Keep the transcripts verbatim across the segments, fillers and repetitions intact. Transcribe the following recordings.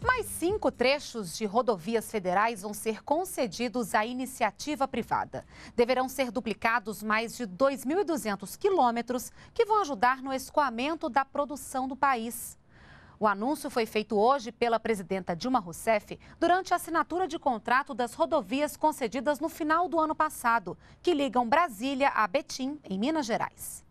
Mais cinco trechos de rodovias federais vão ser concedidos à iniciativa privada. Deverão ser duplicados mais de dois mil e duzentos quilômetros que vão ajudar no escoamento da produção do país. O anúncio foi feito hoje pela presidenta Dilma Rousseff durante a assinatura de contrato das rodovias concedidas no final do ano passado, que ligam Brasília a Betim, em Minas Gerais.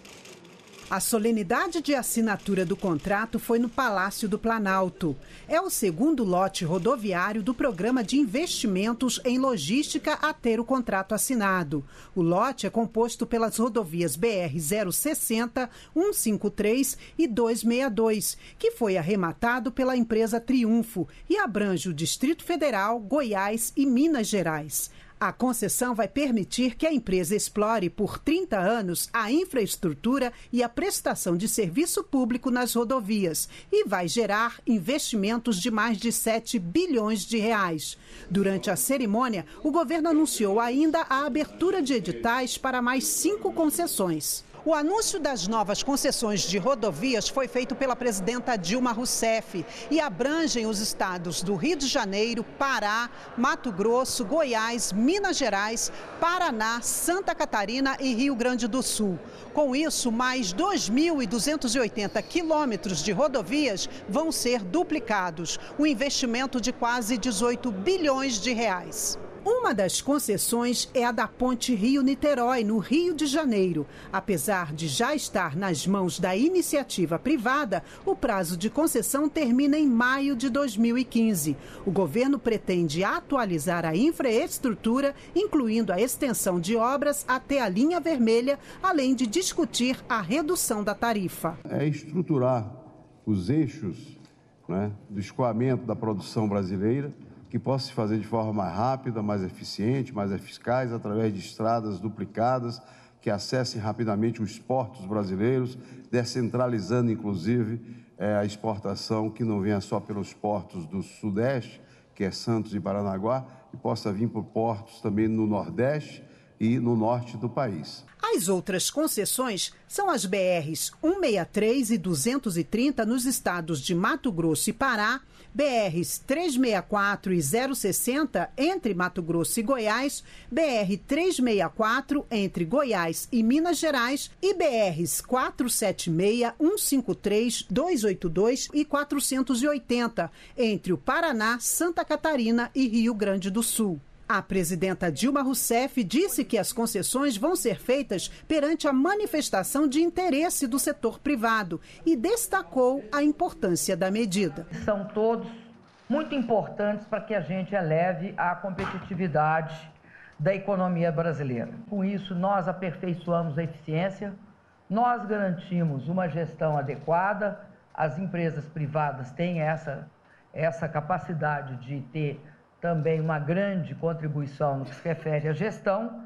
A solenidade de assinatura do contrato foi no Palácio do Planalto. É o segundo lote rodoviário do Programa de Investimentos em Logística a ter o contrato assinado. O lote é composto pelas rodovias B R zero sessenta, cento e cinquenta e três e duzentos e sessenta e dois, que foi arrematado pela empresa Triunfo e abrange o Distrito Federal, Goiás e Minas Gerais. A concessão vai permitir que a empresa explore por trinta anos a infraestrutura e a prestação de serviço público nas rodovias e vai gerar investimentos de mais de sete bilhões de reais. Durante a cerimônia, o governo anunciou ainda a abertura de editais para mais cinco concessões. O anúncio das novas concessões de rodovias foi feito pela presidenta Dilma Rousseff e abrangem os estados do Rio de Janeiro, Pará, Mato Grosso, Goiás, Minas Gerais, Paraná, Santa Catarina e Rio Grande do Sul. Com isso, mais dois mil duzentos e oitenta quilômetros de rodovias vão ser duplicados, um investimento de quase dezoito bilhões de reais. Uma das concessões é a da Ponte Rio-Niterói, no Rio de Janeiro. Apesar de já estar nas mãos da iniciativa privada, o prazo de concessão termina em maio de dois mil e quinze. O governo pretende atualizar a infraestrutura, incluindo a extensão de obras até a linha vermelha, além de discutir a redução da tarifa. É estruturar os eixos, né, do escoamento da produção brasileira, que possa se fazer de forma mais rápida, mais eficiente, mais eficaz, através de estradas duplicadas, que acessem rapidamente os portos brasileiros, descentralizando, inclusive, é, a exportação, que não venha só pelos portos do Sudeste, que é Santos e Paranaguá, e possa vir por portos também no Nordeste e no Norte do país. As outras concessões são as B Rs cento e sessenta e três e duzentos e trinta nos estados de Mato Grosso e Pará, B Rs trezentos e sessenta e quatro e zero sessenta entre Mato Grosso e Goiás, B R trezentos e sessenta e quatro entre Goiás e Minas Gerais e B Rs quatrocentos e setenta e seis, cento e cinquenta e três, duzentos e oitenta e dois e quatrocentos e oitenta entre o Paraná, Santa Catarina e Rio Grande do Sul. A presidenta Dilma Rousseff disse que as concessões vão ser feitas perante a manifestação de interesse do setor privado e destacou a importância da medida. São todos muito importantes para que a gente eleve a competitividade da economia brasileira. Com isso, nós aperfeiçoamos a eficiência, nós garantimos uma gestão adequada, as empresas privadas têm essa, essa capacidade de ter também uma grande contribuição no que se refere à gestão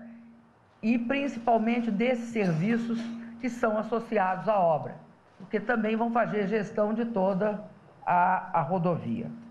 e principalmente desses serviços que são associados à obra, porque também vão fazer gestão de toda a, a rodovia.